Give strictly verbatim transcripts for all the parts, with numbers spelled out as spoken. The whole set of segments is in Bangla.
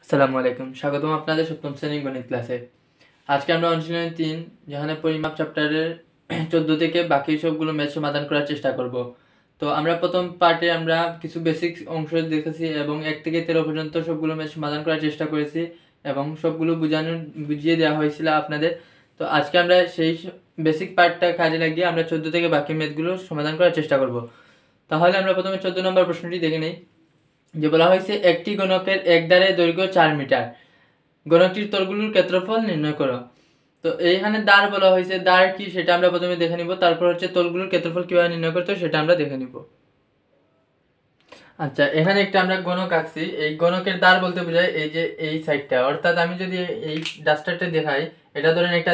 আসসালামু আলাইকুম, স্বাগতম আপনাদের সপ্তম শ্রেণীর গণিত ক্লাসে। আজকে আমরা অনুশীলনী তিন যেখানে পরিমাপ চ্যাপ্টারের চোদ্দ থেকে বাকি সবগুলো ম্যাথ সমাধান করার চেষ্টা করব। তো আমরা প্রথম পার্টে আমরা কিছু বেসিক অংশ দেখেছি এবং এক থেকে তেরো পর্যন্ত সবগুলো ম্যাথ সমাধান করার চেষ্টা করেছি এবং সবগুলো বুঝানো বুঝিয়ে দেওয়া হয়েছিল আপনাদের। তো আজকে আমরা সেই বেসিক পার্টটা কাজে লাগিয়ে আমরা চোদ্দ থেকে বাকি ম্যাথগুলো সমাধান করার চেষ্টা করব। তাহলে আমরা প্রথমে চোদ্দ নম্বর প্রশ্নটি দেখে নিই। যে বলা হয়েছে একটি গণকের এক ধারে দৈর্ঘ্য চার মিটার, গণকটির তলগুলোর ক্ষেত্রফল নির্ণয় করো। তো এইখানে দাঁড় বলা হয়েছে, দাঁড় কি সেটা আমরা প্রথমে দেখে নিব, তারপর হচ্ছে তলগুলোর ক্ষেত্রফল কিভাবে নির্ণয় করতে সেটা আমরা দেখে নিব। আচ্ছা, এখানে একটা আমরা গণক আঁকছি। এই গণকের দাঁড় বলতে বোঝায় এই যে এই সাইডটা, অর্থাৎ আমি যদি এই ডাস্টারটা দেখাই, এটা ধরেন একটা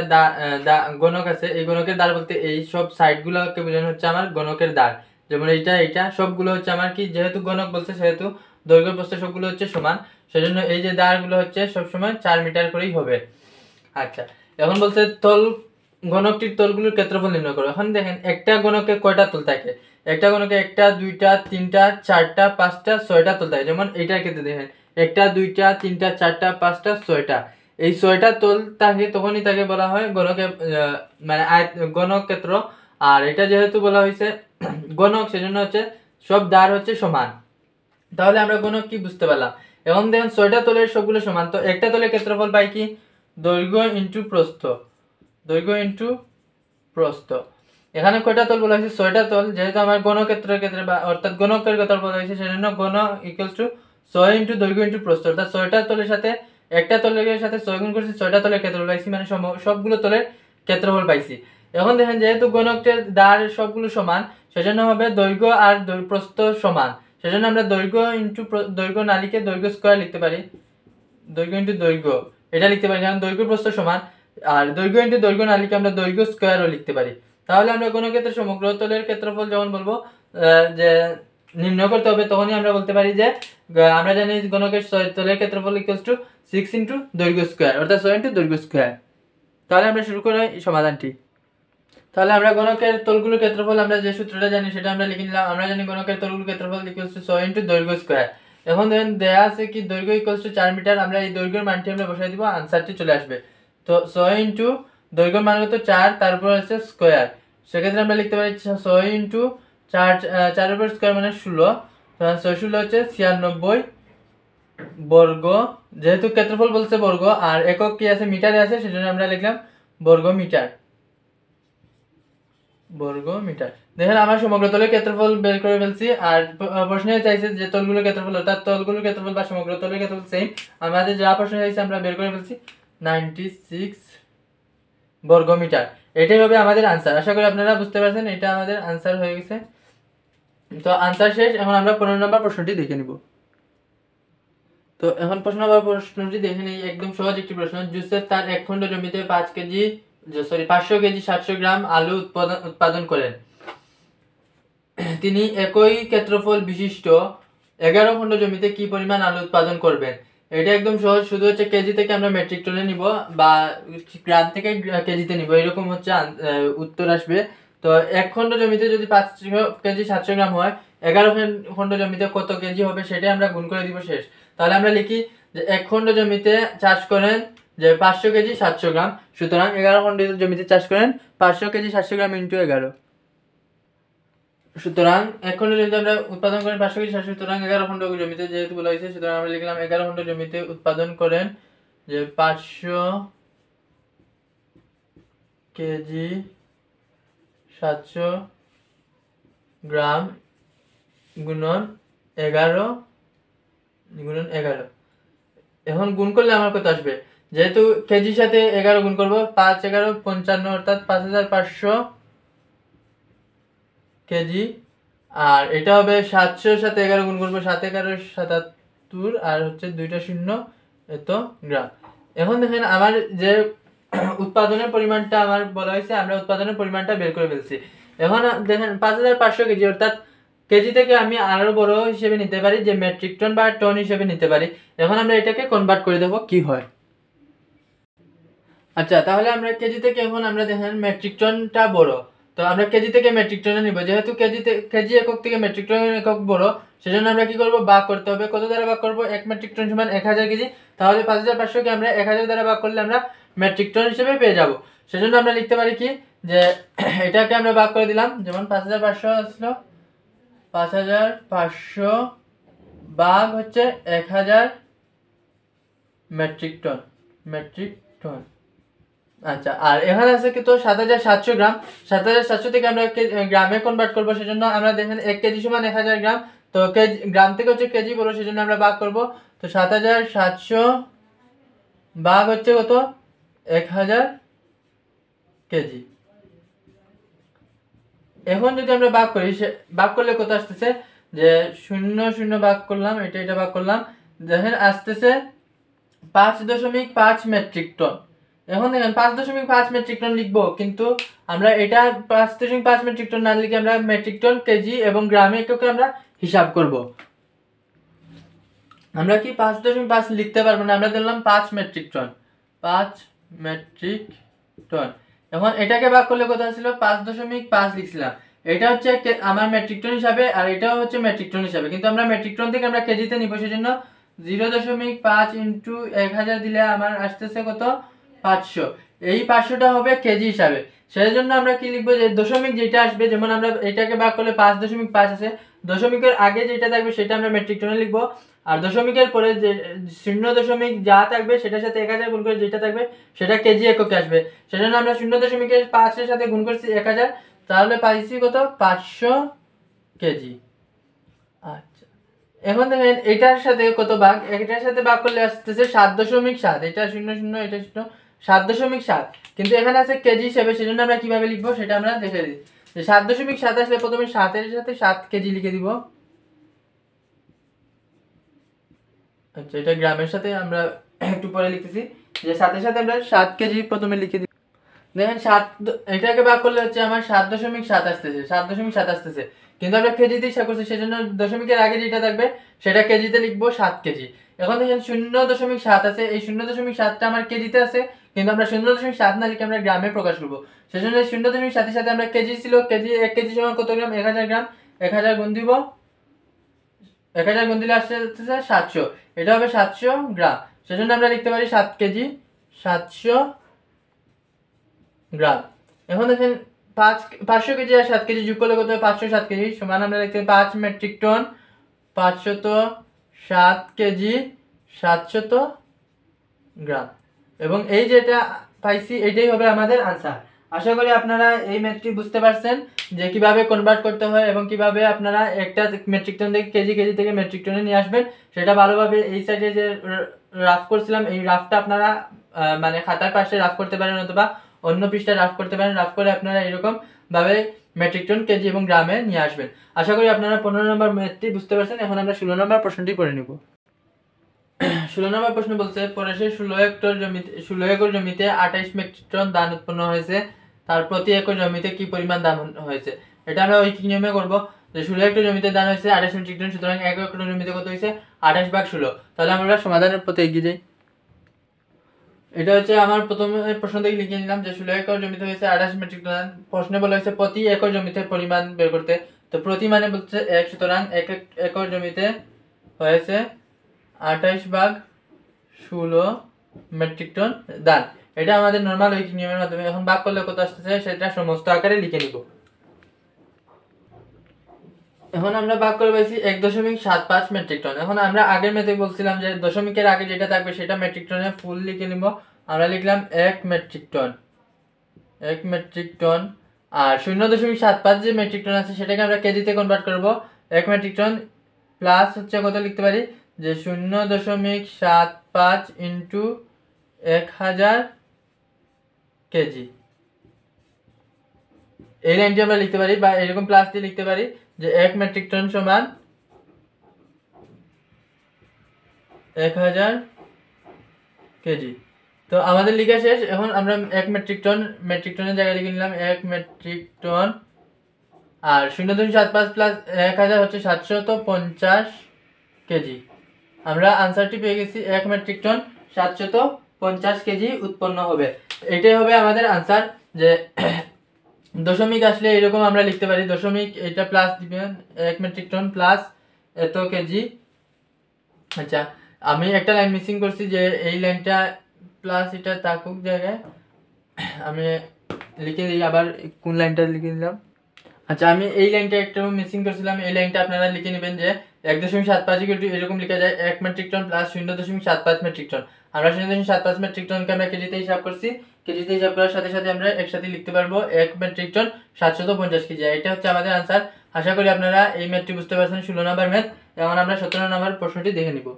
গণক আছে। এই গণকের দাঁড় বলতে এই সব সাইডগুলোকে বোঝানো হচ্ছে আমার গণকের দাঁড়। যেমন এইটা এইটা সবগুলো হচ্ছে আমার কি, যেহেতু গণক বলছে সেহেতু দৈর্ঘ্য প্রস্থ সবগুলো হচ্ছে সমান, সেজন্য এই যে দাঁড়গুলো হচ্ছে সবসময় চার মিটার করেই হবে। আচ্ছা, এখন বলছে তল গণকটির তলগুলোর ক্ষেত্রফল নির্ণয় করো। এখন দেখেন একটা গণকে কয়টা তল থাকে, একটা গণকে একটা দুইটা তিনটা চারটা পাঁচটা ছয়টা তল থাকে। যেমন এইটার ক্ষেত্রে দেখেন একটা দুইটা তিনটা চারটা পাঁচটা ছয়টা, এই ছয়টা তল থাকে, তখনই তাকে বলা হয় গণকে মানে গণক ক্ষেত্র। আর এটা যেহেতু বলা হয়েছে গণক, সেজন্য হচ্ছে সব দাঁড় হচ্ছে সমান। তাহলে আমরা গণক কি বুঝতে পারলাম। এখন দেখেন ছয়টা তলের সবগুলো সমান, তো একটা তলের ক্ষেত্রফল পাই কি, দৈর্ঘ্য ইন্টু প্রস্থ, দৈর্ঘ্য ইন্টু প্রস্থ। এখানে কয়টা তল বলা হয়েছে, ছয়টা তল। যেহেতু আমার গণক্ষেত্রের ক্ষেত্রে বা অর্থাৎ গণকের কথা বলা হয়েছে, সেজন্য গণ ইকুয়ালস টু ছয় ইন্টু দৈর্ঘ্য ইন্টু প্রস্থ, অর্থাৎ ছয়টা তলের সাথে একটা তলের সাথে ছয় গুণ করছি, ছয়টা তলের ক্ষেত্রফল পাইছি, মানে সবগুলো তলের ক্ষেত্রফল পাইছি। এখন দেখেন যেহেতু গণকের দাঁড় সবগুলো সমান, সেজন্য হবে দৈর্ঘ্য আর প্রস্থ সমান, সেজন্য আমরা দৈর্ঘ্য ইন্টু দৈর্ঘ্য না লিখে দৈর্ঘ্য স্কয়ার লিখতে পারি, দৈর্ঘ্য ইন্টু দৈর্ঘ্য এটা লিখতে পারি, কারণ দৈর্ঘ্য প্রস্থ সমান। আর দৈর্ঘ্য ইন্টু দৈর্ঘ্য না লিখে আমরা দৈর্ঘ্য স্কয়ারও লিখতে পারি। তাহলে আমরা গণকের সমগ্র তলের ক্ষেত্রফল যখন বলবো যে নির্ণয় করতে হবে, তখনই আমরা বলতে পারি যে আমরা জানি গণকের তলের ক্ষেত্রফল ইকুয়ালস টু সিক্স ইন্টু দৈর্ঘ্য স্কয়ার, অর্থাৎ ছয় ইন্টু দৈর্ঘ্য স্কয়ার। তাহলে আমরা শুরু করি সমাধানটি। তাহলে আমরা গণকের তলগুলোর ক্ষেত্রফল আমরা যে সূত্রটা জানি সেটা আমরা লিখে নিলাম। আমরা জানি গণকের তলগুলোর ক্ষেত্রফল ইকুয়ালস টু ছয় ইন্টু দৈর্ঘ্য স্কয়ার। এখন দেখেন দেয়া আছে কি দৈর্ঘ্য ইকুয়ালস টু চার মিটার, আমরা এই দৈর্ঘ্যের মানটি আমরা বসাই দিব, আনসারটি চলে আসবে। তো ছয় ইন্টু দৈর্ঘ্যের মান কত চার, তারপর হচ্ছে স্কয়ার, সেক্ষেত্রে আমরা লিখতে পারি ছয় ইন্টু চার, চারের উপর স্কয়ার মানে ষোলো, ছয় ষোলো হচ্ছে ছিয়ানব্বই বর্গ। যেহেতু ক্ষেত্রফল বলছে বর্গ আর একক কি আছে মিটারে আছে, সেজন্য আমরা লিখলাম বর্গ মিটার, বর্গ মিটার। দেখেন আমার সমগ্র তলের ক্ষেত্রফল বের করে ফেলছি। আর প্রশ্নে চাইছে যে তলগুলোর ক্ষেত্রফল, অর্থাৎ তলগুলোর ক্ষেত্রফল বা সমগ্র তলের ক্ষেত্রফল সেম, আমাদের যা প্রশ্ন চাইছে আমরা বের করে ফেলছি নাইনটি সিক্স বর্গ মিটার। এটাই হবে আমাদের আনসার। আশা করি আপনারা বুঝতে পারছেন, এটা আমাদের আনসার হয়ে গেছে। তো আনসার শেষ। এখন আমরা পনেরো নম্বর প্রশ্নটি দেখে নিব। তো এখন প্রশ্ন নম্বর প্রশ্নটি দেখে নিই, একদম সহজ একটি প্রশ্ন। জোসেফ তার এক খণ্ড জমিতে পাঁচ কেজি সরি পাঁচশো কেজি সাতশো গ্রাম আলু উৎপাদন উৎপাদন করেন। তিনি একই ক্ষেত্রফল বিশিষ্ট এগারো খণ্ড জমিতে কি পরিমাণ আলু উৎপাদন করবেন। এটা একদম সহজ, শুধু হচ্ছে কেজি থেকে আমরা মেট্রিক টনে নিব বা গ্রাম থেকে কেজিতে নিব, এরকম হচ্ছে উত্তর আসবে। তো এক খণ্ড জমিতে যদি পাঁচশো কেজি সাতশো গ্রাম হয়, এগারো খণ্ড জমিতে কত কেজি হবে সেটাই আমরা গুণ করে দিব শেষ। তাহলে আমরা লিখি যে এক খণ্ড জমিতে চাষ করেন যে পাঁচশো কেজি সাতশো গ্রাম, সুতরাং এগারো খণ্ড জমিতে চাষ করেন পাঁচশো কেজি সাতশো গ্রাম ইন্টু এগারো, সুতরাং এক খণ্ড জমিতে আমরা উৎপাদন করেন পাঁচশো কেজি সাতশো, সুতরাং এগারো খণ্ড জমিতে যেহেতু বলা হয়েছে, সুতরাং আমরা লিখলাম এগারো খণ্ড জমিতে উৎপাদন করেন যে পাঁচশো কেজি সাতশো গ্রাম গুণন এগারো গুণন এগারো। এখন গুণ করলে আমার কত আসবে, যেহেতু কেজির সাথে এগারো গুণ করবো, পাঁচ এগারো পঞ্চান্ন, অর্থাৎ পাঁচ হাজার পাঁচশো কেজি। আর এটা হবে সাতশোর সাথে এগারো গুণ করবো, সাত এগারো সাতাত্তর, আর হচ্ছে দুইটা শূন্য এত গ্রাম। এখন দেখেন আমার যে উৎপাদনের পরিমাণটা আমার বলা হয়েছে, আমরা উৎপাদনের পরিমাণটা বের করে ফেলছি। এখন দেখেন পাঁচ হাজার পাঁচশো কেজি, অর্থাৎ কেজি থেকে আমি আরো বড় হিসেবে নিতে পারি, যে মেট্রিক টন বা টন হিসেবে নিতে পারি। এখন আমরা এটাকে কনভার্ট করে দেবো কি হয়। আচ্ছা, তাহলে আমরা কেজি থেকে এখন আমরা দেখেন মেট্রিক টনটা বড়, তো আমরা কেজি থেকে মেট্রিক টনে নিব। যেহেতু কেজি কেজি একক থেকে মেট্রিক টন একক বড়, সেজন্য আমরা কি করব, ভাগ করতে হবে। কত দ্বারা ভাগ করব, এক মেট্রিক টন সমান এক হাজার কেজি। তাহলে পাঁচ হাজার পাঁচশোকে আমরা এক হাজার দ্বারা ভাগ করলে আমরা মেট্রিক টন হিসেবে পেয়ে যাব। সেজন্য আমরা লিখতে পারি কি যে এটাকে আমরা ভাগ করে দিলাম, যেমন পাঁচ হাজার পাঁচশো আসলো, পাঁচ হাজার পাঁচশো ভাগ হচ্ছে এক হাজার মেট্রিক টন, মেট্রিক টন। আচ্ছা, আর এখানে আছে কি তো সাত হাজার সাতশো গ্রাম, সাত হাজার সাতশো থেকে আমরা গ্রামে কনভার্ট করবো, সেজন্য আমরা দেখেন এক কেজি সমান এক হাজার গ্রাম, তো কেজি গ্রাম থেকে হচ্ছে কেজি বলো, সেজন্য আমরা ভাগ করব। তো সাত হাজার সাতশো ভাগ হচ্ছে কত, এক হাজার কেজি। এখন যদি আমরা ভাগ করি, সে ভাগ করলে কত আসতেছে, যে শূন্য শূন্য ভাগ করলাম, এটা এটা ভাগ করলাম, দেখেন আসতেছে পাঁচ দশমিক পাঁচ মেট্রিক টন। এখন দেখেন পাঁচ দশমিক পাঁচ মেট্রিক টন লিখবো, কিন্তু আমরা এটা পাঁচ দশমিক পাঁচ মেট্রিক টন না লিখে আমরা মেট্রিক টন, কেজি এবং গ্রামে এককে আমরা হিসাব করব। আমরা কি পাঁচ দশমিক পাঁচ লিখতে পারবো না, আমরা দিলাম পাঁচ মেট্রিক টন, পাঁচ মেট্রিক টন। এখন এটাকে ভাগ করলে কত ছিল, পাঁচ দশমিক পাঁচ লিখছিলাম, এটা হচ্ছে আমার মেট্রিক টন হিসাবে, আর এটাও হচ্ছে মেট্রিক টন হিসাবে, কিন্তু আমরা মেট্রিক টন থেকে আমরা কেজিতে নিব, সেজন্য জিরো দশমিক পাঁচ ইন্টু এক হাজার দিলে আমার আসতেছে কত, পাঁচশো। এই পাঁচশোটা হবে কেজি হিসাবে, সেই জন্য আমরা কি লিখবো, যে দশমিক যেটা আসবে, যেমন আমরা এটাকে ভাগ করলে পাঁচ দশমিক পাঁচ আছে, দশমিকের আগে যেটা থাকবে সেটা আমরা মেট্রিক টনে লিখবো, আর দশমিকের পরে যে শূন্য দশমিক যা থাকবে সেটার সাথে এক হাজার গুণ করে যেটা থাকবে সেটা কেজি এককে আসবে, সেজন্য আমরা শূন্য দশমিকের পাঁচের সাথে গুণ করছি এক হাজার, তাহলে পাইছি কত, পাঁচশো কেজি। আচ্ছা, এখন দেখেন এটার সাথে কত ভাগ, এটার সাথে ভাগ করলে আসতেছে সাত দশমিক সাত, এটা শূন্য শূন্য এটা শূন্য, সাত দশমিক সাত, কিন্তু এখানে আছে কেজি হিসেবে, সেজন্য আমরা কিভাবে লিখবো সেটা আমরা দেখে দিই। যে সাত দশমিক সাত আসলে প্রথমে সাতের সাথে সাত কেজি লিখে দিব। আচ্ছা, এটা গ্রামের সাথে আমরা একটু পরে লিখতেছি, যে সাতের সাথে আমরা সাত কেজি প্রথমে লিখে দিই। দেখেন সাত, এটাকে ভাগ করলে হচ্ছে আমার সাত দশমিক সাত আসতেছে, সাত দশমিক সাত আসতেছে, কিন্তু আমরা কেজিতে হিসাব করছি, সেজন্য দশমিকের আগে যেটা থাকবে সেটা কেজিতে লিখবো সাত কেজি। এখন দেখেন শূন্য দশমিক সাত আছে, এই শূন্য দশমিক সাতটা আমার কেজিতে আছে, কিন্তু আমরা শূন্য দশমিক সাত না লিখে আমরা গ্রামে প্রকাশ করবো, সেজন্য শূন্য দশমিক সাতের সাথে আমরা কেজি ছিল, কেজি এক কেজি সমান কত গ্রাম, এক হাজার গ্রাম, এক হাজার গুণ দিব, এক হাজার গুণ দিলে আসছে সাতশো, এটা হবে সাতশো গ্রাম, সেজন্য আমরা লিখতে পারি সাত কেজি, সাতশো গ্রাম। এখন দেখেন পাঁচ পাঁচশো কেজি আর সাত কেজি যোগ করলে কত হবে, পাঁচশো সাত কেজি সমান আমরা লিখতে পারি পাঁচ মেট্রিক টন, পাঁচশত সাত কেজি, সাতশত গ্রাম। এবং এই যেটা পাইছি এটাই হবে আমাদের আনসার। আশা করি আপনারা এই ম্যাথটি বুঝতে পারছেন, যে কিভাবে কনভার্ট করতে হয় এবং কিভাবে আপনারা একটা মেট্রিক টন থেকে কেজি, কেজি থেকে মেট্রিক টনে নিয়ে আসবেন, সেটা ভালোভাবে এই সাইডে যে রাফ করছিলাম এই রাফটা আপনারা মানে খাতার পাশে রাফ করতে পারেন, অথবা অন্য পৃষ্ঠায় রাফ করতে পারেন, রাফ করে আপনারা এরকম ভাবে মেট্রিক টন, কেজি এবং গ্রামে নিয়ে আসবেন। আশা করি আপনারা পনেরো নম্বর ম্যাথটি বুঝতে পারছেন। এখন আমরা ষোলো নম্বর প্রশ্নটি পড়ে নিব। ষোলো নম্বর প্রশ্ন বলছে, পরেশের ষোলো হেক্টর জমিতে ষোলো একর জমিতে আঠাইশ মেট্রিক টন ধান উৎপন্ন হয়েছে, তার প্রতি একর জমিতে কি পরিমাণ ধান হয়েছে। এটা আমরা ওই কি নিয়মে করবো, যে ষোলো হেক্টর জমিতে ধান হয়েছে আঠাইশ মেট্রিক টন, সুতরাং এক একর জমিতে কত হয়েছে, আঠাইশ ভাগ ষোলো। তাহলে আমরা সমাধানের পথে এগিয়ে যাই। এটা হচ্ছে আমার প্রথমে প্রশ্ন থেকে লিখে নিলাম, যে ষোলো একর জমিতে হয়েছে আঠাশ মেট্রিক টন, প্রশ্নে বলা হয়েছে প্রতি একর জমিতে পরিমাণ বের করতে, তো প্রতি মানে বলছে এক, সুতরাং এক একর জমিতে হয়েছে আঠাইশ ভাগ ষোলো মেট্রিক টন ধান। এটা আমাদের নর্মাল ঐকিক নিয়মের মাধ্যমে। এখন ভাগ করলে কত আসতেছে সেটা সমস্ত আকারে লিখে নিব। এখন আমরা ভাগ করে পাইছি এক দশমিক সাত পাঁচ মেট্রিক টন। এখন আমরা আগের মেথে বলছিলাম যে দশমিকের আগে যেটা থাকবে সেটা মেট্রিক টনে ফুল লিখে নিব। আমরা লিখলাম এক মেট্রিক টন, এক মেট্রিক টন, আর শূন্য দশমিক সাত পাঁচ যে মেট্রিক টন আছে সেটাকে আমরা কেজিতে কনভার্ট করব। এক মেট্রিক টন প্লাস হচ্ছে কত লিখতে পারি, যে শূন্য দশমিক সাত পাঁচ ইন্টু এক হাজার কেজি, এই লাইনটি আমরা লিখতে পারি, বা এরকম প্লাস দিয়ে লিখতে পারি যে এক মেট্রিক টন সমান এক হাজার কেজি। তো আমাদের লিখা শেষ। এখন আমরা এক মেট্রিক টন মেট্রিক টনের জায়গায় লিখে নিলাম এক মেট্রিক টন, আর শূন্য দশমিক সাত পাঁচ প্লাস এক হাজার হচ্ছে সাতশত পঞ্চাশ কেজি। আমরা আনসারটি পেয়ে গেছি, এক মেট্রিক টন সাতশত পঞ্চাশ কেজি উৎপন্ন হবে। এটাই হবে আমাদের আনসার। যে দশমিক আসলে এরকম আমরা লিখতে পারি, দশমিক এটা প্লাস দিবেন এক মেট্রিক টন প্লাস এত কেজি। আচ্ছা, আমি একটা লাইন মিসিং করছি, যে এই লাইনটা প্লাস এটা থাকুক জায়গায়, আমি লিখে দিই। আবার কোন লাইনটা লিখে দিলাম, আচ্ছা আমি এই লাইনটা একটু মিসিং করছিলাম, এই লাইনটা আপনারা লিখে নেবেন যে এক দশমিক সাত পাঁচ ইকুয়াল টু এরকম লেখা যায় এক মেট্রিক টন প্লাস শূন্য দশমিক সাত পাঁচ মেট্রিক টন। আমরা শূন্য দশমিক সাত পাঁচ মেট্রিক টনকে আমরা কেজিতে হিসাব করছি, কেজিতে হিসাব করার সাথে সাথে আমরা একসাথে লিখতে পারবো এক মেট্রিক টন সাতশত পঞ্চাশ কেজি। এটা হচ্ছে আমাদের আনসার। আশা করি আপনারা এই ম্যাথটি বুঝতে পারছেন, ষোলো নম্বর ম্যাথ। এখন আমরা সতেরো নম্বর প্রশ্নটি দেখে নিব।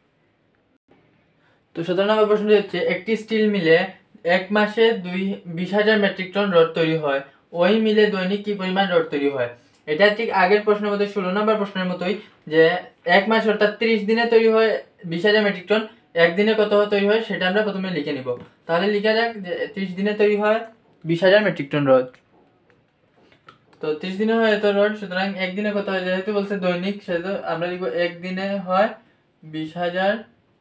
তো সতেরো নম্বর প্রশ্নটি হচ্ছে, একটি স্টিল মিলে এক মাসে দুই বিশ হাজার মেট্রিক টন রড তৈরি হয়, ওই মিলে দৈনিক কি পরিমাণ রড তৈরি হয়? এটা ঠিক আগের প্রশ্নের মতো, ষোলো নম্বর প্রশ্নের মতোই, যে এক মাস অর্থাৎ ত্রিশ দিনে তৈরি হয় বিশ হাজার মেট্রিক টন, একদিনে কত তৈরি হয় সেটা আমরা প্রথমে লিখে নিব। তাহলে লিখা যাক যে ত্রিশ দিনে তৈরি হয় বিশ হাজার মেট্রিক টন রড। তো ত্রিশ দিনে হয় এত রড, সুতরাং একদিনে কত হয়, যেহেতু বলছে দৈনিক সেহেতু আমরা লিখবো একদিনে হয় বিশ হাজার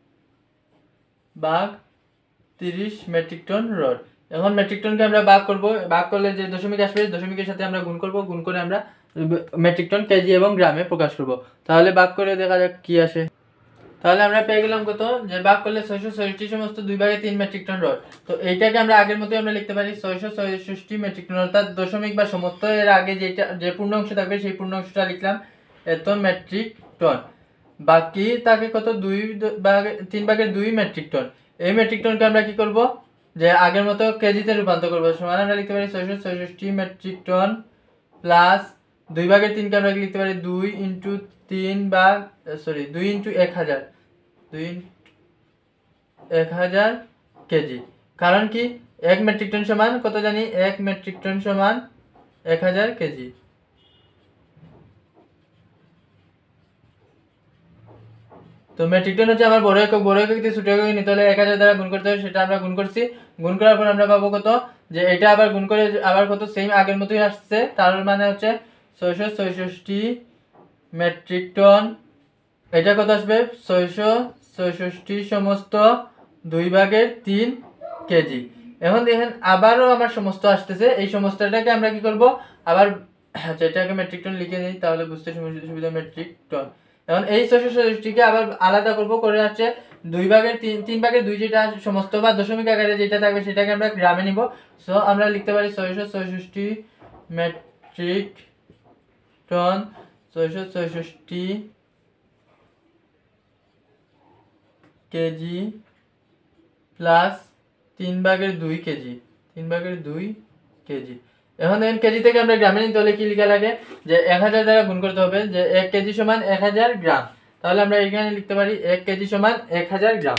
ভাগ তিরিশ মেট্রিক টন রড। এখন মেট্রিক টনকে আমরা ভাগ করব, ভাগ করলে যে দশমিক আসবে দশমিকের সাথে আমরা গুণ করব, গুণ করে আমরা মেট্রিক টন কেজি এবং গ্রামে প্রকাশ করব। তাহলে ভাগ করে দেখা যাক কি আসে। তাহলে আমরা পেয়ে গেলাম কত, যে ভাগ করলে ছয়শো ছয়ষট্টি সমস্ত দুই ভাগে তিন মেট্রিক টন রড। তো এইটাকে আমরা আগের মতোই আমরা লিখতে পারি ছয়শো ছয়ষট্টি মেট্রিক টন, অর্থাৎ দশমিক বা সমস্ত এর আগে যেটা যে পূর্ণ অংশ থাকবে সেই পূর্ণ অংশটা লিখলাম এত মেট্রিক টন, বাকি তাকে কত দুই ভাগে তিন ভাগের দুই মেট্রিক টন। এই মেট্রিক টনকে আমরা কি করব, যে আগের মতো কেজিতে রূপান্তর করবো। সমান আমরা লিখতে পারি ছয়শো ছয়ষট্টি মেট্রিক টন প্লাস দুই ভাগের তিনকে আমরা লিখতে পারি দুই ইন্টু তিন ভাগ সরি দুই ইন্টু এক হাজার দুই এক হাজার কেজি। কারণ কি এক মেট্রিক টন সমান কত জানি, এক মেট্রিক টন সমান এক হাজার কেজি। তো মেট্রিক টন হচ্ছে আমার বড় একক, বড় একক দিয়ে ছোট একক নিতে হলে এক হাজার দ্বারা গুণ করতে হবে, সেটা আমরা গুণ করছি। গুণ করার পর আমরা পাবো কত, যে এটা আবার গুণ করে আবার কত সেম আগের মতোই আসছে, তার মানে হচ্ছে ছয়শো ছয়ষট্টি মেট্রিক টন। এটা কত আসবে, ছয়শো ছয়ষট্টি সমস্ত দুই ভাগের তিন কেজি। এখন দেখেন আবারও আমার সমস্ত আসতেছে, এই সমস্তটাকে আমরা কি করব আবার, আচ্ছা এটাকে মেট্রিক টন লিখে দিই তাহলে বুঝতে সুবিধা, মেট্রিক টন। এখন এই ছয়শো ছয়ষট্টিকে আবার আলাদা করব, করে হচ্ছে দুই ভাগের তিন তিন ভাগের দুই যেটা সমস্ত বা দশমিক আকারে যেটা থাকবে সেটাকে আমরা গ্রামে নিব। সো আমরা লিখতে পারি ছয়শো ছয়ষট্টি মেট্রিক টন, ছয়শো ছয়ষট্টি কেজি প্লাস তিন ভাগের দুই কেজি, তিন ভাগের দুই কেজি। এখন দেখেন কেজি থেকে আমরা গ্রামে নিতে হলে কি লেখা লাগে, যে এক হাজার দ্বারা গুণ করতে হবে, যে এক কেজি সমান এক হাজার গ্রাম। তাহলে আমরা এখানে লিখতে পারি এক কেজি সমান এক হাজার গ্রাম।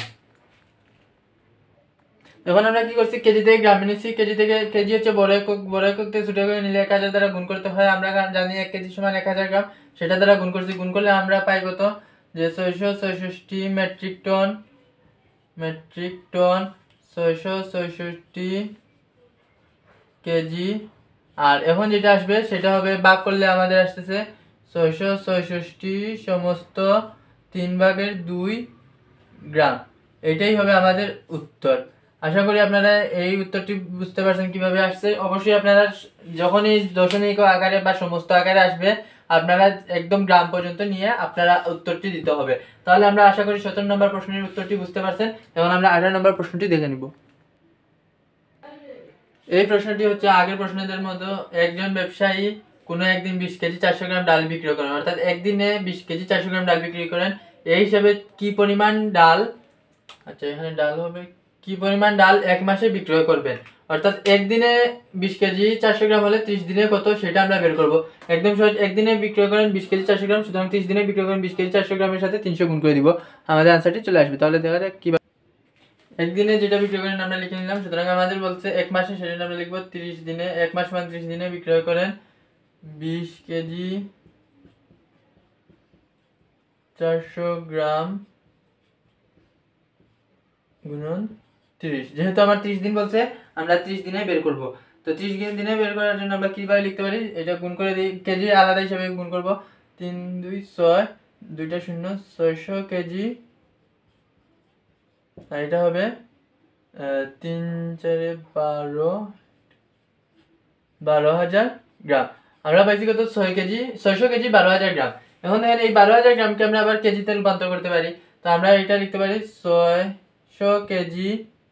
এখন আমরা কি করছি, কেজি থেকে গ্রামে নিচ্ছি, কেজি থেকে কেজি হচ্ছে বড় একক, বড় একক থেকে ছোট একক নিলে এক হাজার দ্বারা গুণ করতে হয়। আমরা জানি এক কেজি সমান এক হাজার গ্রাম, সেটা দ্বারা গুণ করছি। গুণ করলে আমরা পাই কত, যে ছয়শো ছয়ষট্টি মেট্রিক টন, মেট্রিক টন ছয়শো ছয়ষট্টি কেজি। আর এখন যেটা আসবে সেটা হবে ভাগ করলে আমাদের আসতেছে ছয়শো ছয়ষট্টি সমস্ত তিন ভাগের দুই গ্রাম। এটাই হবে আমাদের উত্তর। আশা করি আপনারা এই উত্তরটি বুঝতে পারছেন কিভাবে আসছে। অবশ্যই আপনারা যখনই দশমিক আকারে বা সমস্ত আকারে আসবে আপনারা একদম গ্রাম পর্যন্ত নিয়ে আপনারা উত্তরটি দিতে হবে। তাহলে আমরা আশা করি সতেরো নম্বর প্রশ্নের উত্তরটি বুঝতে পারছেন। এখন আমরা আঠারো নম্বর প্রশ্নটি দেখে নিব। এই প্রশ্নটি হচ্ছে আগের প্রশ্নদের মতো, একজন ব্যবসায়ী কোনো একদিন বিশ কেজি চারশো গ্রাম ডাল বিক্রি করেন, অর্থাৎ একদিনে বিশ কেজি চারশো গ্রাম ডাল বিক্রি করেন। এই হিসাবে কি পরিমাণ ডাল, আচ্ছা এখানে ডাল হবে, কি পরিমাণ ডাল এক মাসে বিক্রয় করবেন, অর্থাৎ একদিনে বিশ কেজি চারশো গ্রাম হলে ত্রিশ দিনে কত সেটা আমরা বের করবো। একদম সহজ, একদিনে বিক্রয় করেন বিশ কেজি চারশো গ্রাম, সুতরাং ত্রিশ দিনে বিক্রয় করেন বিশ কেজি চারশো গ্রামের সাথে তিনশো গুণ করে দিব, আমাদের আনসারটি চলে আসবে। তাহলে দেখা যাক কি একদিনে যেটা বিক্রয় করেন আমরা লিখে নিলাম, সুতরাং আমাদের বলছে এক মাসে, সেটা আমরা লিখবো তিরিশ দিনে। এক মাস মানে ত্রিশ দিনে বিক্রয় করেন বিশ কেজি চারশো গ্রাম গুণন তিরিশ। যেহেতু আমার ত্রিশ দিন বলছে আমরা ত্রিশ দিনে বের করব। তো ত্রিশ দিনে বের করার জন্য আমরা কিভাবে লিখতে পারি, এটা গুণ করে দিই, কেজি আলাদা হিসাবে গুণ করব, তিন দুই ছয়, দুইটা শূন্য, ছয়শো কেজি, আর এটা হবে তিন চারে বারো, বারো হাজার গ্রাম। আমরা পাইছি কত, ছয় কেজি ছয়শো কেজি বারো হাজার গ্রাম। এখন দেখেন এই বারো হাজার গ্রামকে আমরা আবার কেজিতে রূপান্তর করতে পারি। তো আমরা এটা লিখতে পারি ছয়শো কেজি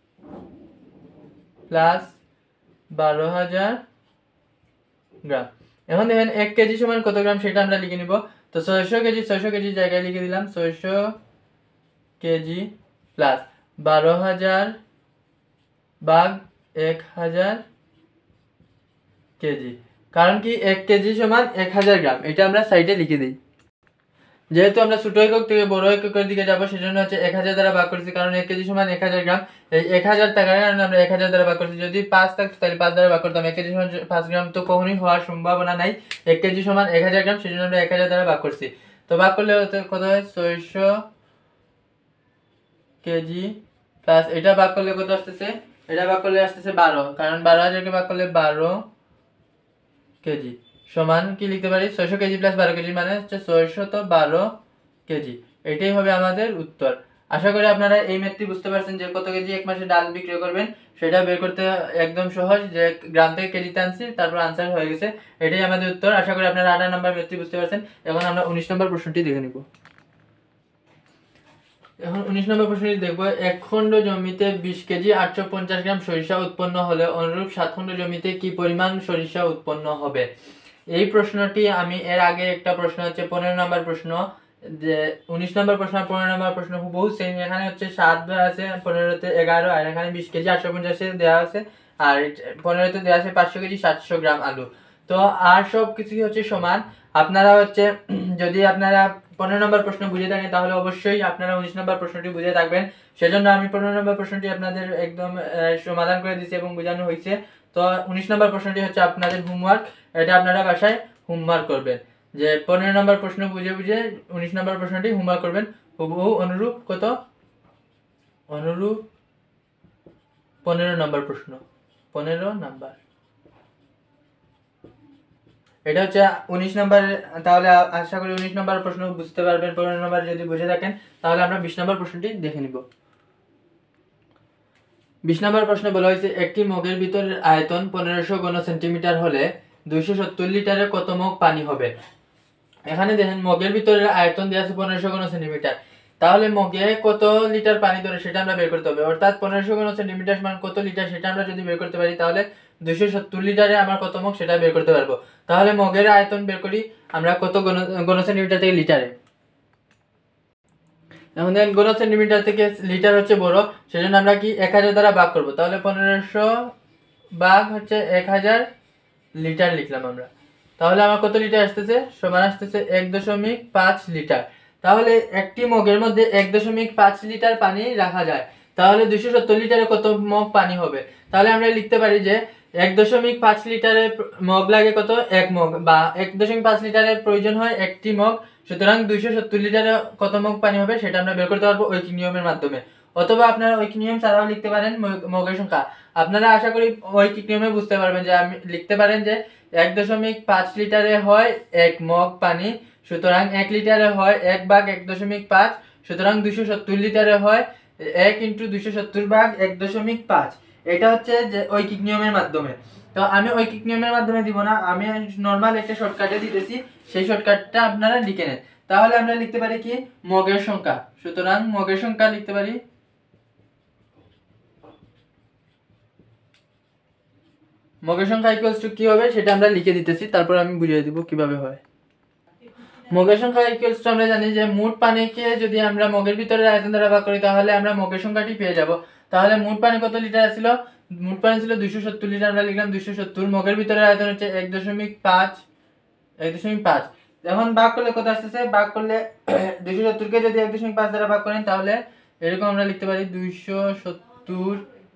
প্লাস বারো হাজার গ্রাম। এখন দেখেন এক কেজি সমান কত গ্রাম সেটা আমরা লিখে নিব। তো ছয়শো কেজি ছয়শো কেজি জায়গায় লিখে দিলাম ছয়শো কেজি প্লাস বারো হাজার ভাগ এক হাজার কেজি, কারণ কি এক কেজি সমান এক হাজার গ্রাম, এটা আমরা সাইডে লিখে দিই। যেহেতু আমরা ছোট একক থেকে বড় এককের দিকে যাবো সেজন্য হচ্ছে এক হাজার দ্বারা ভাগ করছি, কারণ এক কেজি সমান এক হাজার গ্রাম। এই এক হাজার টাকার কারণে আমরা এক হাজার দ্বারা ভাগ করছি। যদি পাঁচ থাকতো তাহলে পাঁচ দ্বারা ভাগ করতাম। এক কেজি সমান পাঁচ গ্রাম তো কখনোই হওয়ার সম্ভাবনা নাই। এক কেজি সমান এক হাজার গ্রাম, সেজন্য আমরা এক হাজার দ্বারা ভাগ করছি। তো ভাগ করলে হতে কত হয় ছয়শো কেজি প্লাস এটা ভাগ করলে কত আসতেছে, এটা ভাগ করলে আসতেছে বারো, কারণ বারো হাজারকে ভাগ করলে বারো কেজি সমান কি লিখতে পারি ছয়শো কেজি প্লাস বারো কেজি মানে হচ্ছে ছয়শো তো বারো কেজি। এটাই হবে আমাদের উত্তর। আশা করি আপনারা এই ম্যাথটি বুঝতে পারছেন যে কত কেজি এক মাসে ডাল বিক্রি করবেন সেটা বের করতে একদম সহজ, যে গ্রাম থেকে কেজিতে আনছি তারপর আনসার হয়ে গেছে, এটাই আমাদের উত্তর। আশা করি আপনারা আঠারো নম্বর ম্যাথটি বুঝতে পারছেন। এখন আমরা উনিশ নম্বর প্রশ্নটি দেখে নিব। এখন উনিশ নম্বর প্রশ্নটি দেখবো, এক খণ্ড জমিতে বিশ কেজি আটশো পঞ্চাশ গ্রাম সরিষা উৎপন্ন হলে অনুরূপ সাত খণ্ড জমিতে কি পরিমাণ সরিষা উৎপন্ন হবে। এই প্রশ্নটি আমি এর আগে একটা প্রশ্ন হচ্ছে পনেরো নম্বর প্রশ্ন, যে উনিশ নম্বর প্রশ্ন পনেরো নম্বর প্রশ্ন বহু সেম। এখানে হচ্ছে সাত দেওয়া আছে, পনেরোতে এগারো, আর এখানে বিশ কেজি আটশো পঞ্চাশে দেওয়া আছে, আর পনেরোতে দেওয়া আছে পাঁচশো কেজি সাতশো গ্রাম আলু। তো আর সব কিছুই হচ্ছে সমান। আপনারা হচ্ছে যদি আপনারা পনেরো নম্বর প্রশ্ন বুঝে থাকেন তাহলে অবশ্যই আপনারা উনিশ নম্বর প্রশ্নটি বুঝে থাকবেন। সেজন্য আমি পনেরো নম্বর প্রশ্নটি আপনাদের একদম সমাধান করে দিচ্ছি এবং বোঝানো হয়েছে। তো উনিশ নম্বর প্রশ্নটি হচ্ছে আপনাদের হোমওয়ার্ক, এটা আপনারা বাসায় হোমওয়ার্ক করবেন, যে পনেরো নম্বর প্রশ্ন বুঝে বুঝে উনিশ নম্বর প্রশ্নটি হোমওয়ার্ক করবেন। হুবহু অনুরূপ কত অনুরূপ পনেরো নম্বর প্রশ্ন, পনেরো নাম্বার এটা হচ্ছে উনিশ নম্বর। তাহলে আশা করি উনিশ নম্বর প্রশ্ন বুঝতে পারবেন। পনেরো নম্বর যদি বুঝে থাকেন তাহলে আমরা বিশ নম্বর প্রশ্নটি দেখে নিব। বিশ নম্বর প্রশ্নে বলা হয়েছে একটি মগের ভিতরের আয়তন পনেরোশো ঘন সেন্টিমিটার হলে দুইশো সত্তর লিটারে কত মগ পানি হবে। এখানে দেখেন মগের ভিতরের আয়তন দেওয়া আছে পনেরোশো ঘন সেন্টিমিটার, তাহলে মগে কত লিটার পানি ধরে সেটা আমরা বের করতে হবে। অর্থাৎ পনেরোশো ঘন সেন্টিমিটার সমান কত লিটার সেটা আমরা যদি বের করতে পারি তাহলে দুইশো সত্তর লিটারে আমার কত মগ সেটা বের করতে পারবো। তাহলে মগের আয়তন বের করি আমরা কত ঘন সেন্টিমিটার থেকে লিটারে। এখন দেখেন ঘন সেন্টিমিটার থেকে লিটার হচ্ছে বড়, সেজন্য আমরা কি এক হাজার দ্বারা ভাগ করবো। তাহলে পনেরোশো ভাগ হচ্ছে এক হাজার লিটার লিখলাম আমরা। তাহলে আমার কত লিটার আসতেছে, সমান আসতেছে এক দশমিক পাঁচ লিটার। তাহলে একটি মগের মধ্যে এক দশমিক পাঁচ লিটার পানি রাখা যায়, তাহলে দুইশো সত্তর লিটারে কত মগ পানি হবে। তাহলে আমরা লিখতে পারি যে এক দশমিক পাঁচ লিটারের মগ লাগে কত, এক মগ, বা এক দশমিক পাঁচ লিটারের প্রয়োজন হয় একটি মগ, সুতরাং দুইশো সত্তর লিটারে কত মগ পানি হবে সেটা আমরা বের করতে পারবো ঐকিক নিয়মের মাধ্যমে। অথবা আপনারা ঐকিক নিয়ম ছাড়াও লিখতে পারেন মগের সংখ্যা। আপনারা আশা করি ঐকিক নিয়মে বুঝতে পারবেন, যে আমি লিখতে পারেন যে এক দশমিক পাঁচ লিটারে হয় এক মগ পানি, সুতরাং এক লিটারে হয় এক ভাগ এক দশমিক পাঁচ, সুতরাং দুইশো সত্তর লিটারে হয় এক ইন্টু দুইশো সত্তর ভাগ এক দশমিক পাঁচ। এটা হচ্ছে যে ঐকিক নিয়মের মাধ্যমে। তো আমি ঐকিক নিয়মের মাধ্যমে দিব না, আমি নর্মাল একটা শর্টকাটে দিতেছি, সেই শর্টকাটটা আপনারা লিখে নেন। তাহলে আমরা লিখতে পারি কি মগের সংখ্যা, সুতরাং মগের সংখ্যা লিখতে পারি মগের সংখ্যা ইকুয়ালস টু কি হবে সেটা আমরা লিখে দিতেছি, তারপর আমি বুঝিয়ে দিব কিভাবে হয়। মগের সংখ্যা ইকুয়ালস টু আমরা জানি যে মোট পানিকে যদি আমরা মগের ভিতরে আয়তন দ্বারা ভাগ করি তাহলে আমরা মগের সংখ্যাটি পেয়ে যাব। তাহলে মোট পানি কত লিটার ছিল, মোট পানি ছিল দুইশো সত্তর লিটার, আমরা লিখলাম দুইশো সত্তর। মগের ভিতরে আয়তন হচ্ছে এক দশমিক পাঁচ এক দশমিক পাঁচ। এখন ভাগ করলে কত আসতেছে, ভাগ করলে দুইশো সত্তরকে যদি এক দশমিক পাঁচ দ্বারা ভাগ করেন তাহলে এরকম আমরা লিখতে পারি দুইশো সত্তর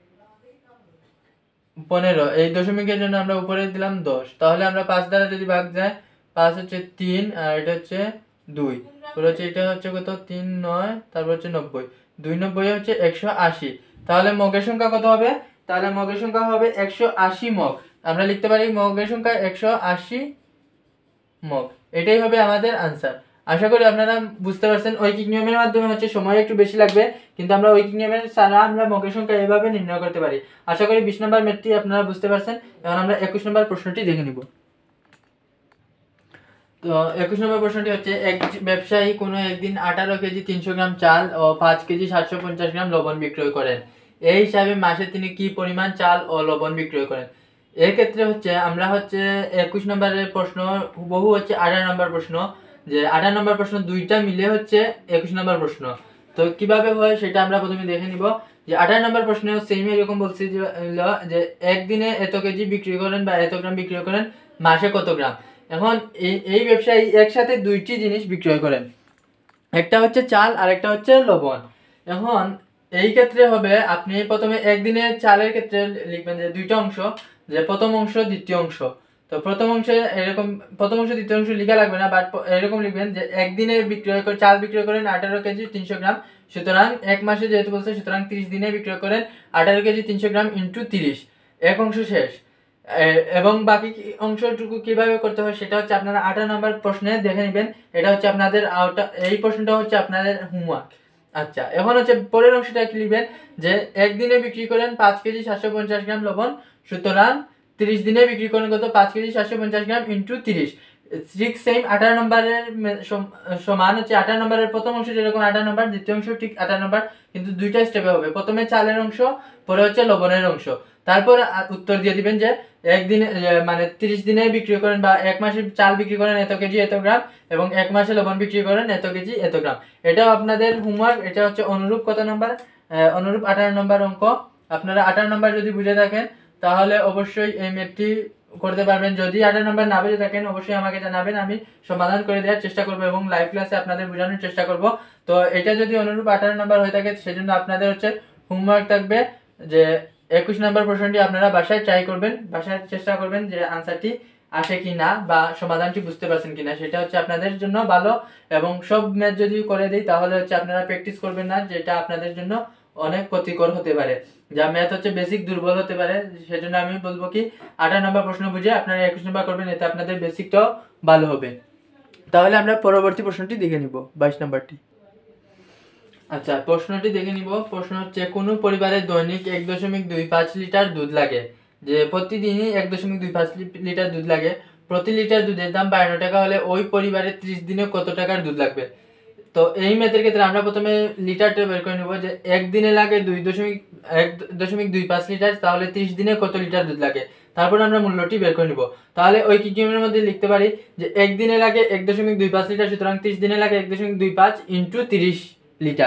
পনেরো, এই দশমিকের জন্য আমরা উপরে দিলাম দশ। তাহলে আমরা পাঁচ দ্বারা যদি ভাগ যায়, পাঁচ হচ্ছে তিন আর এটা হচ্ছে দুই, হচ্ছে এটা হচ্ছে কত তিন নয়, তারপর হচ্ছে নব্বই, দুই নব্বই হচ্ছে একশো আশি। তাহলে মগের সংখ্যা কত হবে, তাহলে মগের সংখ্যা হবে একশো আশি মগ। আমরা লিখতে পারি মগের সংখ্যা একশো আশি মগ, এটাই হবে আমাদের আনসার। আশা করি আপনারা বুঝতে পারছেন। ঐকিক নিয়মের মাধ্যমে হচ্ছে সময় একটু বেশি লাগবে, কিন্তু আমরা ঐকিক নিয়মের ছাড়া আমরা মগের সংখ্যা এভাবে নির্ণয় করতে পারি। আশা করি বিশ নম্বর ম্যাথটি আপনারা বুঝতে পারছেন। এখন আমরা একুশ নম্বর প্রশ্নটি দেখে নিব। তো একুশ নম্বর প্রশ্নটি হচ্ছে, এক ব্যবসায়ী কোনো একদিন আঠারো কেজি তিনশো গ্রাম চাল ও পাঁচ কেজি সাতশো পঞ্চাশ গ্রাম লবণ বিক্রয় করেন। এই হিসাবে মাসে তিনি কি পরিমাণ চাল ও লবণ বিক্রয় করেন? এর ক্ষেত্রে হচ্ছে আমরা হচ্ছে একুশ নম্বরের প্রশ্ন বহু হচ্ছে আঠারো নম্বর প্রশ্ন, যে আঠারো নম্বর প্রশ্ন দুইটা মিলে হচ্ছে একুশ নম্বর প্রশ্ন। তো কিভাবে হয় সেটা আমরা প্রথমে দেখে নিব। যে আঠারো নম্বর প্রশ্নে সেম এরকম বলছি যে একদিনে এত কেজি বিক্রি করেন বা এত গ্রাম বিক্রি করেন, মাসে কত গ্রাম। এখন এই এই ব্যবসায়ী একসাথে দুইটি জিনিস বিক্রয় করেন, একটা হচ্ছে চাল আর একটা হচ্ছে লবণ। এখন এই ক্ষেত্রে হবে আপনি প্রথমে একদিনে চালের ক্ষেত্রে লিখবেন যে দুইটা অংশ, যে প্রথম অংশ দ্বিতীয় অংশ। তো প্রথম অংশে এরকম প্রথম অংশ দ্বিতীয় অংশ লিখা লাগবে না, বাট এরকম লিখবেন যে একদিনে বিক্রয় করে চাল বিক্রয় করেন আঠারো কেজি তিনশো গ্রাম, সুতরাং এক মাসে যেহেতু বলছে সুতরাং তিরিশ দিনে বিক্রয় করেন আঠারো কেজি তিনশো গ্রাম ইন্টু তিরিশ, এক অংশ শেষ। এবং বাকি অংশটুকু কিভাবে করতে হয় সেটা হচ্ছে আপনারা আঠারো নম্বর প্রশ্নে দেখে নেবেন। এটা হচ্ছে আপনাদের আউটা এই প্রশ্নটা হচ্ছে আপনাদের হোমওয়ার্ক। আচ্ছা, এখন হচ্ছে পরের অংশটা কি লিখবেন যে একদিনে বিক্রি করেন পাঁচ কেজি সাতশো পঞ্চাশ গ্রাম লবণ, সুতরাং তিরিশ দিনে বিক্রি করেন কত, পাঁচ কেজি সাতশো পঞ্চাশ গ্রাম ইন্টু তিরিশ। ঠিক সেম আঠারো নম্বরের সমান হচ্ছে আঠারো নম্বরের প্রথম অংশ যেরকম আঠারো নম্বর, দ্বিতীয় অংশ ঠিক আঠারো নম্বর, কিন্তু দুইটা স্টেপে হবে। প্রথমে চালের অংশ, পরে হচ্ছে লবণের অংশ। তারপর উত্তর দিয়ে দিবেন যে একদিনে মানে তিরিশ দিনে বিক্রি করেন বা এক মাসে চাল বিক্রি করেন এত কেজি এত গ্রাম, এবং এক মাসে লবণ বিক্রি করেন এত কেজি এত গ্রাম। এটাও আপনাদের হোমওয়ার্ক। এটা হচ্ছে অনুরূপ কত নম্বর, অনুরূপ আঠারো নম্বর অঙ্ক। আপনারা আঠারো নম্বর যদি বুঝে থাকেন তাহলে অবশ্যই এই ম্যাথটি করতে পারবেন। যদি আঠারো নম্বর না বুঝে থাকেন অবশ্যই আমাকে জানাবেন, আমি সমাধান করে দেওয়ার চেষ্টা করবো এবং লাইভ ক্লাসে আপনাদের বোঝানোর চেষ্টা করব। তো এটা যদি অনুরূপ আঠারো নম্বর হয়ে থাকে সেজন্য আপনাদের হচ্ছে হোমওয়ার্ক থাকবে যে একুশ নম্বর প্রশ্নটি আপনারা বাসায় ট্রাই করবেন, বাসায় চেষ্টা করবেন যে আনসারটি আসে কি না বা সমাধানটি বুঝতে পারছেন কিনা, সেটা হচ্ছে আপনাদের জন্য ভালো। এবং সব ম্যাথ যদি করে দিই তাহলে হচ্ছে আপনারা প্র্যাকটিস করবেন না, যেটা আপনাদের জন্য অনেক ক্ষতিকর হতে পারে। যা ম্যাথ হচ্ছে বেসিক দুর্বল হতে পারে, সেজন্য আমি বলবো কি আঠারো নম্বর প্রশ্ন বুঝে আপনারা একুশ নম্বর করবেন, এতে আপনাদের বেসিকটাও ভালো হবে। তাহলে আমরা পরবর্তী প্রশ্নটি দেখে নিব, বাইশ নম্বরটি। আচ্ছা, প্রশ্নটি দেখে নিব। প্রশ্ন হচ্ছে কোনো পরিবারে দৈনিক এক দশমিক দুই পাঁচ লিটার দুধ লাগে, যে প্রতিদিনই এক দশমিক দুই পাঁচ লিটার দুধ লাগে, প্রতি লিটার দুধের দাম বায়ান্ন টাকা হলে ওই পরিবারে ত্রিশ দিনে কত টাকার দুধ লাগবে। তো এই ম্যাথের ক্ষেত্রে আমরা প্রথমে লিটারটা বের করে নেব, যে একদিনে লাগে দুই দশমিক এক দশমিক দুই পাঁচ লিটার, তাহলে ত্রিশ দিনে কত লিটার দুধ লাগে। তারপর আমরা মূল্যটি বের করে নিব। তাহলে ওই কিউমের মধ্যে লিখতে পারি যে একদিনে লাগে এক দশমিক দুই পাঁচ লিটার, সুতরাং ত্রিশ দিনে লাগে এক দশমিক দুই পাঁচ ইন্টু তিরিশ লিটার।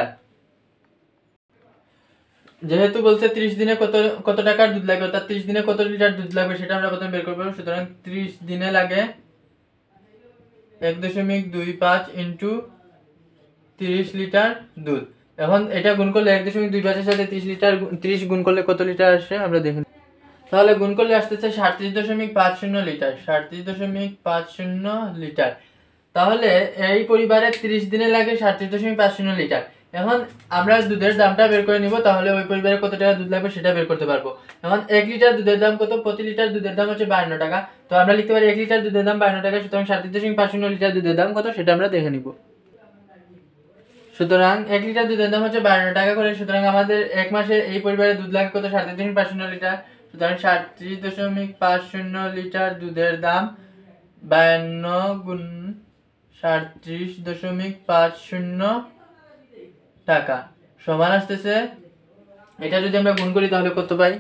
যেহেতু বলছে ত্রিশ দিনে কত কত টাকার দুধ লাগবে, অর্থাৎ ত্রিশ দিনে কত লিটার দুধ লাগবে সেটা আমরা প্রথমে বের করবো। সুতরাং ত্রিশ দিনে লাগে এক দশমিক দুই পাঁচ ইন্টু তিরিশ লিটার দুধ। এখন এটা গুণ করলে এক দশমিক দুই পাঁচের সাথে ত্রিশ লিটার ত্রিশ গুণ করলে কত লিটার আসে আমরা দেখুন। তাহলে গুণ করলে আসতেছে সাঁত্রিশ দশমিক পাঁচ শূন্য লিটার, সাঁত্রিশ দশমিক পাঁচ শূন্য লিটার। তাহলে এই পরিবারে ত্রিশ দিনে লাগে সাঁত্রিশ দশমিক পাঁচ শূন্য লিটার। এখন আমরা দুধের দামটা বের করে নিব, তাহলে ওই পরিবারে কত টাকা দুধ লাগবে সেটা বের করতে পারবো। এখন এক লিটার দুধের দাম কত, প্রতি লিটার দুধের দাম হচ্ছে বায়ান্ন টাকা। তো আমরা লিখতে পারি এক লিটার দুধের দাম বায়ান্ন টাকা, সুতরাং সাঁত্রিশ দশমিক পাঁচ শূন্য লিটার দুধের দাম কত সেটা আমরা দেখে নিব। সুতরাং এক লিটার দুধের দাম হচ্ছে বায়ান্ন টাকা করে, সুতরাং আমাদের এক মাসে এই পরিবারে দুধ লাগে কত, সাঁত্রিশ দশমিক পাঁচ শূন্য লিটার। সুতরাং সাঁত্রিশ দশমিক পাঁচ শূন্য লিটার দুধের দাম বায়ান্ন গুণ সাঁত্রিশ দশমিক পাঁচ শূন্য টাকা সমান আসতেছে, এটা যদি আমরা গুণ করি তাহলে কত পাই,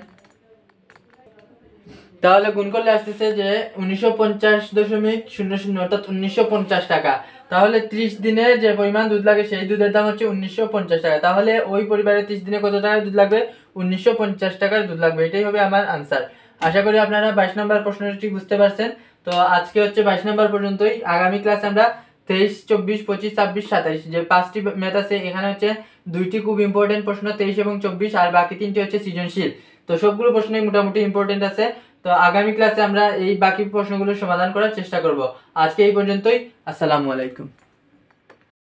তাহলে গুণ করলে আসতেছে যে উনিশশো পঞ্চাশ দশমিক শূন্য শূন্য অর্থাৎ উনিশশো পঞ্চাশ টাকা। তাহলে ত্রিশ দিনে যে পরিমাণ দুধ লাগে সেই দুধের দাম হচ্ছে উনিশশো পঞ্চাশ টাকা। তাহলে ওই পরিবারে ত্রিশ দিনে কত টাকার দুধ লাগবে, উনিশশো পঞ্চাশ টাকার দুধ লাগবে। এটাই হবে আমার আনসার। আশা করি আপনারা বাইশ নম্বর প্রশ্নটি বুঝতে পারছেন। তো আজকে হচ্ছে বাইশ নম্বর পর্যন্তই। আগামী ক্লাসে আমরা তেইশ চব্বিশ পঁচিশ ছাব্বিশ সাতাইশ যে পাঁচটি ম্যাথ আছে, এখানে হচ্ছে দুইটি খুব ইম্পর্টেন্ট প্রশ্ন তেইশ এবং চব্বিশ, আর বাকি তিনটি হচ্ছে সৃজনশীল। তো সবগুলো প্রশ্নই মোটামুটি ইম্পর্টেন্ট আছে। তো আগামী ক্লাসে আমরা এই বাকি প্রশ্নগুলোর সমাধান করার চেষ্টা করব। আজকে এই পর্যন্তই। আসসালামু আলাইকুম।